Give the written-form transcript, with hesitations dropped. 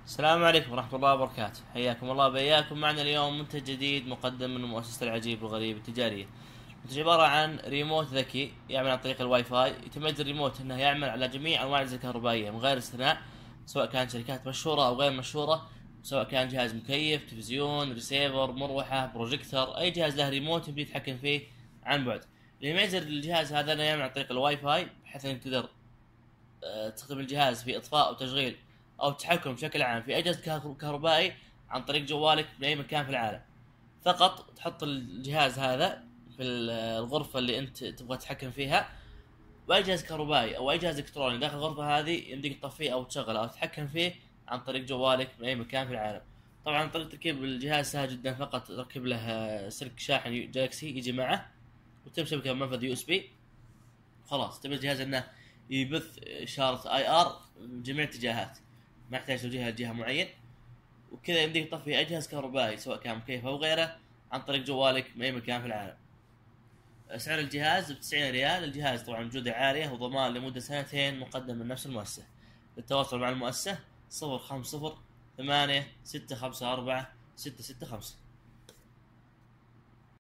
السلام عليكم ورحمة الله وبركاته، حياكم الله بياكم. معنا اليوم منتج جديد مقدم من مؤسسة العجيب والغريب التجارية. منتج عبارة عن ريموت ذكي يعمل عن طريق الواي فاي. يتميز الريموت انه يعمل على جميع انواع الاجهزة الكهربائية من غير استثناء، سواء كانت شركات مشهورة او غير مشهورة، سواء كان جهاز مكيف، تلفزيون، ريسيفر، مروحة، بروجيكتور، اي جهاز له ريموت يمدي يتحكم فيه عن بعد. اللي يميز الجهاز هذا انه يعمل عن طريق الواي فاي، بحيث انك تقدر تستخدم الجهاز في اطفاء وتشغيل او التحكم بشكل عام في اي جهاز كهربائي عن طريق جوالك من اي مكان في العالم. فقط تحط الجهاز هذا في الغرفة اللي انت تبغى تتحكم فيها، واي جهاز كهربائي او اي جهاز الكتروني داخل الغرفة هذه يمديك تطفيه او تشغله او تتحكم فيه عن طريق جوالك من اي مكان في العالم. طبعا طريقة تركيب الجهاز سهل جدا، فقط تركب له سلك شاحن جالكسي يجي معه، وتم شبكة منفذ يو اس بي. خلاص تبي الجهاز انه يبث اشاره اي ار بجميع الاتجاهات، ما يحتاج توجيهها لجهه معين. وكذا يمديك تطفي اي جهاز كهربائي سواء كان مكيف او غيره عن طريق جوالك من اي مكان في العالم. سعر الجهاز ب90 ريال. الجهاز طبعا بجودة عالية وضمان لمدة 2 مقدم من نفس المؤسسة. للتواصل مع المؤسسة 050 8 654 665.